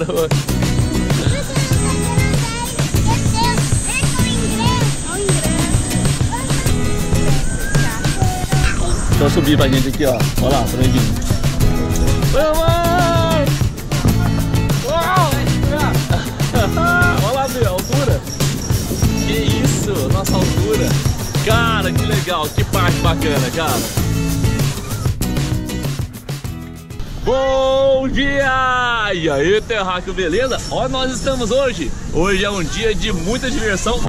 Deixa eu subir pra gente aqui, ó. Olha lá, franguinho. Vamos! Olha lá, meu, a altura. Que isso, nossa altura. Cara, que legal, que parte bacana, cara. Bom dia! E aí, terráqueo, beleza? Onde nós estamos hoje? Hoje é um dia de muita diversão.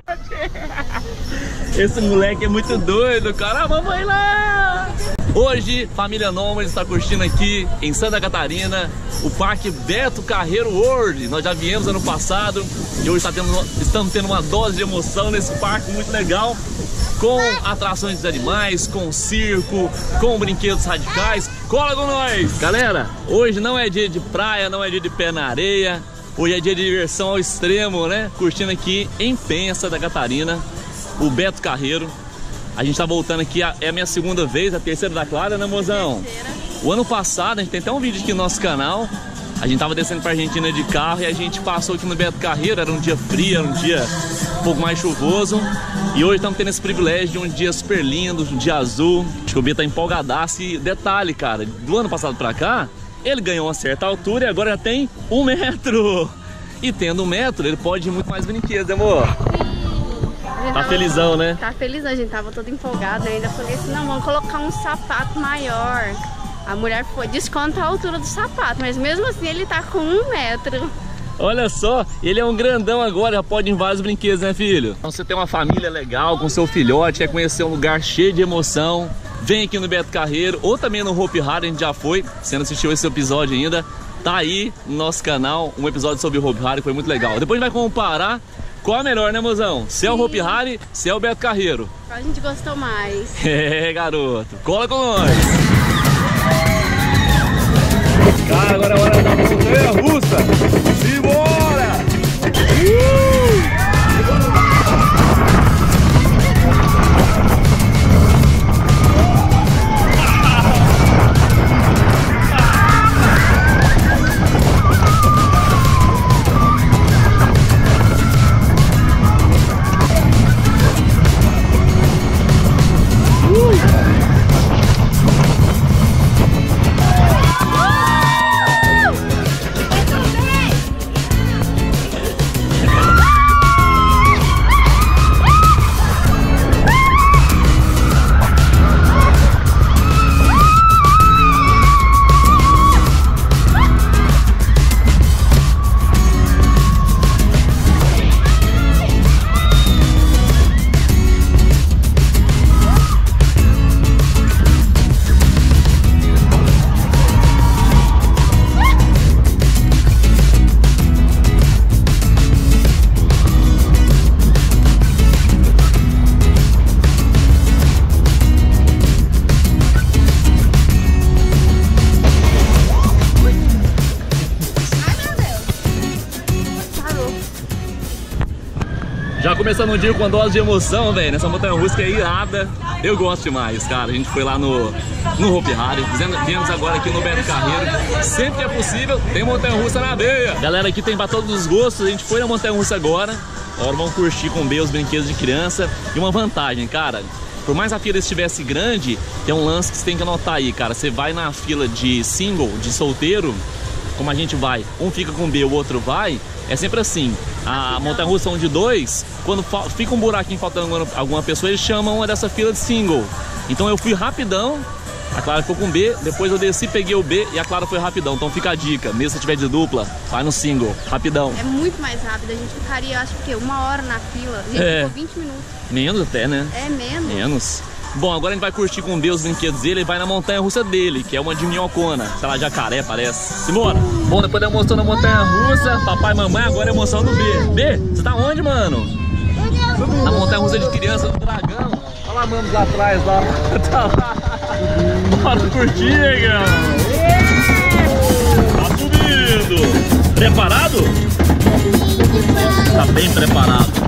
Esse moleque é muito doido, cara. Vamos aí lá! Hoje, família Nômade está curtindo aqui em Santa Catarina o Parque Beto Carreiro World. Nós já viemos ano passado e hoje estamos tendo uma dose de emoção nesse parque muito legal, com atrações dos animais, com circo, com brinquedos radicais. Cola com nós! Galera, hoje não é dia de praia, não é dia de pé na areia. Hoje é dia de diversão ao extremo, né? Curtindo aqui em Penha, Santa Catarina, o Beto Carreiro. A gente tá voltando aqui, é a minha segunda vez, a terceira da Clara, né, mozão? O ano passado, a gente tem até um vídeo aqui no nosso canal. A gente tava descendo pra Argentina de carro e a gente passou aqui no Beto Carreiro. Era um dia frio, era um dia um pouco mais chuvoso. E hoje estamos tendo esse privilégio de um dia super lindo, um dia azul. Acho que o Bia tá empolgadaço. E detalhe, cara, do ano passado pra cá, ele ganhou uma certa altura e agora já tem 1 metro. E tendo 1 metro, ele pode ir muito mais brinquedos, amor? Tá felizão, né? Tá felizão, a gente tava todo empolgado. Eu ainda falei assim, não, vamos colocar um sapato maior. A mulher foi descontar a altura do sapato, mas mesmo assim ele tá com 1 metro. Olha só, ele é um grandão agora, já pode ir em vários brinquedos, né, filho? Então você tem uma família legal com seu filhote, quer conhecer um lugar cheio de emoção, vem aqui no Beto Carreiro ou também no Hopi Hari, a gente já foi. Se não assistiu esse episódio ainda, tá aí no nosso canal, um episódio sobre o Hopi Hari, foi muito legal. Depois a gente vai comparar qual é melhor, né, mozão? Se é o Hopi Hari, se é o Beto Carreiro. A gente gostou mais. É, garoto, cola com nós! Cara, agora é hora da montanha russa! Simbora! Já começando um dia com uma dose de emoção, velho. Nessa montanha russa que é irada. Eu gosto demais, cara. A gente foi lá no Hopi Hari. Viemos agora aqui no Beto Carreiro. Sempre que é possível, tem montanha russa na veia. Galera, aqui tem pra todos os gostos. A gente foi na montanha russa agora. Agora vamos curtir com B os brinquedos de criança. E uma vantagem, cara. Por mais a fila estivesse grande, tem um lance que você tem que anotar aí, cara. Você vai na fila de single, de solteiro, como a gente vai, um fica com B, o outro vai, é sempre assim. A montanha-russa são de 2, quando fica um buraquinho faltando alguma pessoa, eles chamam uma dessa fila de single. Então eu fui rapidão, a Clara ficou com B, depois eu desci, peguei o B e a Clara foi rapidão. Então fica a dica, mesmo se tiver de dupla, vai no single, rapidão. É muito mais rápido, a gente ficaria, acho que 1 hora na fila, a gente ficou 20 minutos. Menos até, né? É, menos. Menos. Bom, agora a gente vai curtir com o B os brinquedos dele e vai na montanha-russa dele, que é uma de minhocona, sei lá, jacaré parece. Simbora! Bom, depois da emoção da montanha-russa, papai e mamãe, agora é a emoção do B. B, você tá onde, mano? Na montanha-russa de criança do dragão. Olha lá, vamos lá atrás, lá. Tá lá. Bora curtir, galera. Tá subindo. Preparado? Tá bem preparado.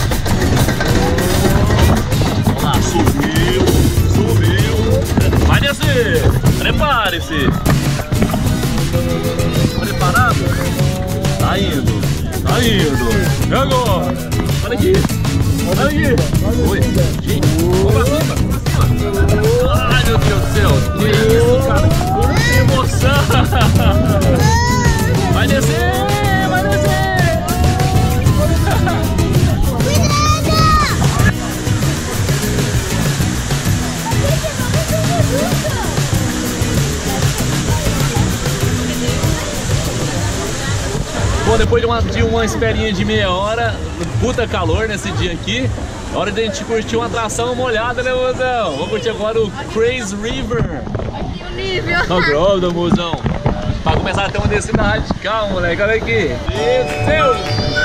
Vamos lá, subiu, subiu. Vai descer. Prepare-se. Preparado? Tá indo. Tá indo. E agora? Olha aqui. Olha aqui. Oi. Gente, vamos pra cima. Vamos pra cima. Ai, meu Deus do céu. Que isso, cara? Que emoção. Vai descer. Vai descer. Bom, depois de uma esperinha de meia hora, puta calor nesse dia aqui, é hora de a gente curtir uma atração molhada, né, mozão? Vamos curtir agora o Crazy River. Aqui o nível. Tá grávida, mozão. Pra começar a ter uma descida radical, moleque. Olha aqui. Desceu!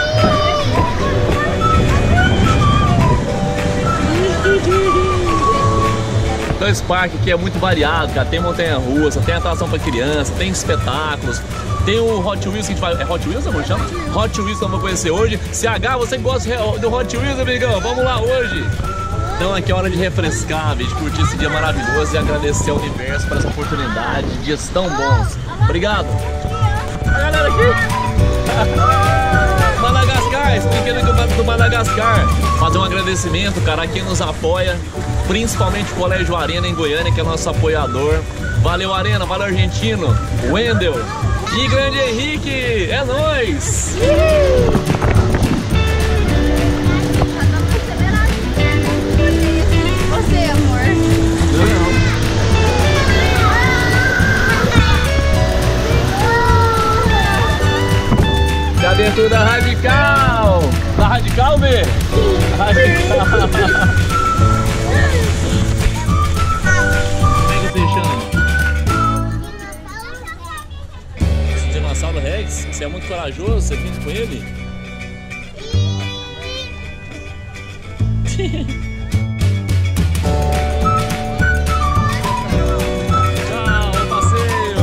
Então esse parque aqui é muito variado, cara. Tem montanha-russa, tem atração pra criança, tem espetáculos. Tem o Hot Wheels que a gente vai... É Hot Wheels, amor? Chama? Hot Wheels que eu vou conhecer hoje. CH, você que gosta do Hot Wheels, amigão? Vamos lá hoje. Então aqui é hora de refrescar, de curtir esse dia maravilhoso e agradecer ao universo por essa oportunidade de dias tão bons. Obrigado. A galera aqui. Madagascar, esse brinquedo do Madagascar. Fazer um agradecimento, cara, a quem nos apoia, principalmente o Colégio Arena em Goiânia, que é nosso apoiador. Valeu, Arena, valeu, Argentino, Wendel e grande Henrique, é nóis! Você, amor. De abertura radical! Tá radical, B? Radical! Como é que você chama? Dinossauro Rex? Você é muito corajoso? Você fica com ele? Tchau, passeio!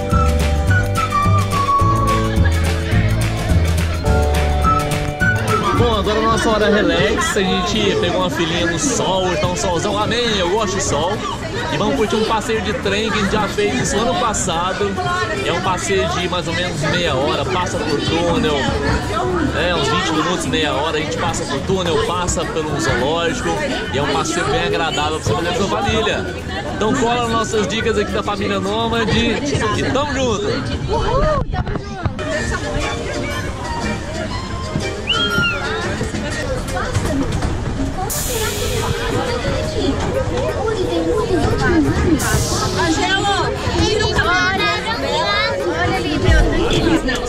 Bom, agora a nossa hora relax. A gente pegou uma filhinha no sol, então solzão, amém, eu gosto de sol. E vamos curtir um passeio de trem que a gente já fez isso ano passado. É um passeio de mais ou menos meia hora, passa por túnel, uns 20 minutos, meia hora, a gente passa por túnel, passa pelo zoológico. E é um passeio bem agradável para você fazer com a sua família. Então cola nas nossas dicas aqui da família Nômade e tamo junto! Uhul, tamo junto! Angelo, olha ali, meu.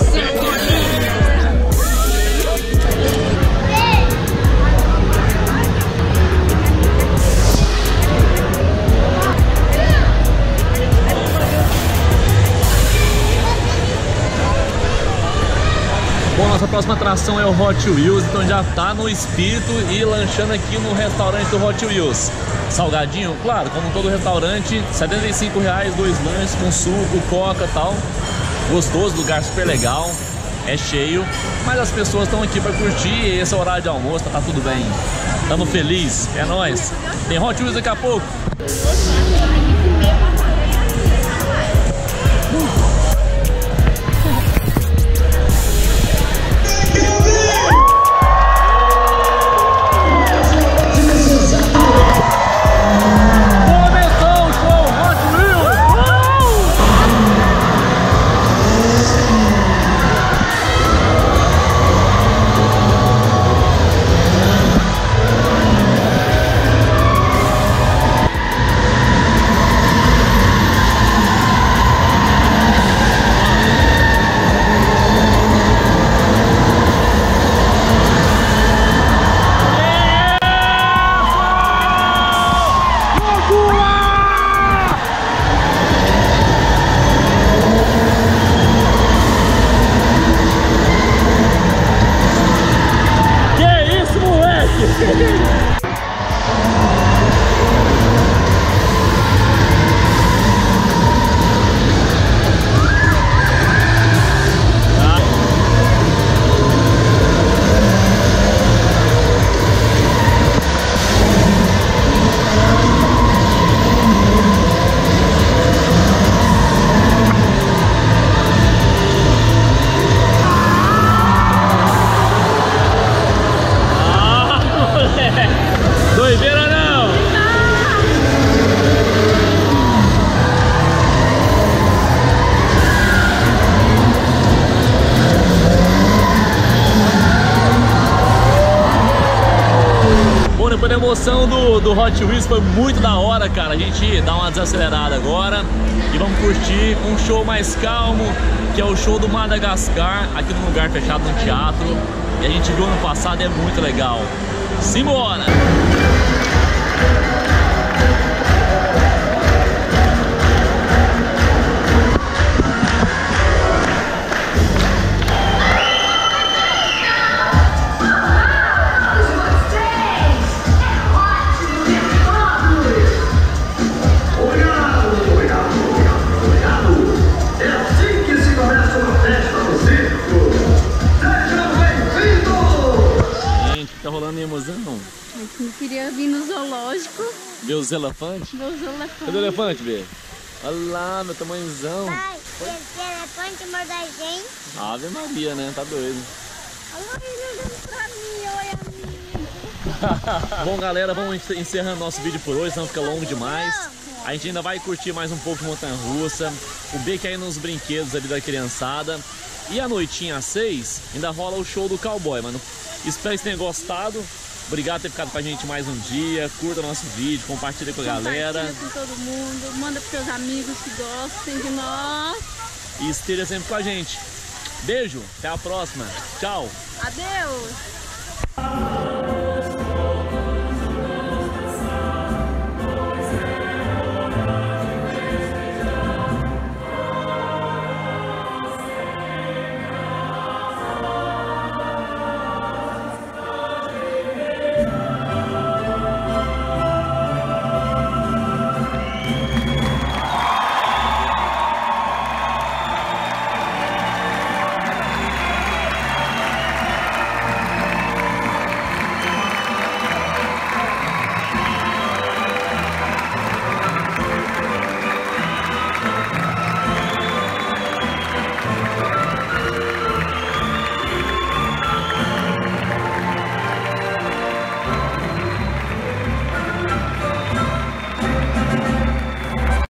Bom, nossa próxima atração é o Hot Wheels, então já tá no espírito e lanchando aqui no restaurante do Hot Wheels. Salgadinho, claro, como todo restaurante, R$75, 2 lanches com suco, coca e tal. Gostoso, lugar super legal, é cheio, mas as pessoas estão aqui para curtir e esse é o horário de almoço, tá tudo bem. Tamo feliz, é nóis. Tem Hot Wheels daqui a pouco. emoção do Hot Wheels foi muito da hora, cara. A gente dá uma desacelerada agora e vamos curtir um show mais calmo, que é o show do Madagascar, aqui num lugar fechado no teatro. E a gente viu ano passado e é muito legal. Simbora! Tá rolando emoção? Eu queria vir no zoológico. Ver os elefantes? Ver os elefantes. Cadê o elefante, Bê? Olha lá, meu tamanhozão. Pai, esse elefante mordeu a gente. Ave Maria, né? Tá doido. Olha ele olhando pra mim, oi amigo. Bom, galera, vamos encerrando nosso vídeo por hoje, senão fica longo demais. A gente ainda vai curtir mais um pouco de montanha-russa. O B quer ir nos brinquedos ali da criançada. E à noitinha às 6, ainda rola o show do cowboy, mano. Espero que tenham gostado. Obrigado por ter ficado com a gente mais um dia. Curta nosso vídeo, compartilha com a galera. Compartilha com todo mundo. Manda pros seus amigos que gostem de nós. E esteja sempre com a gente. Beijo, até a próxima. Tchau. Adeus.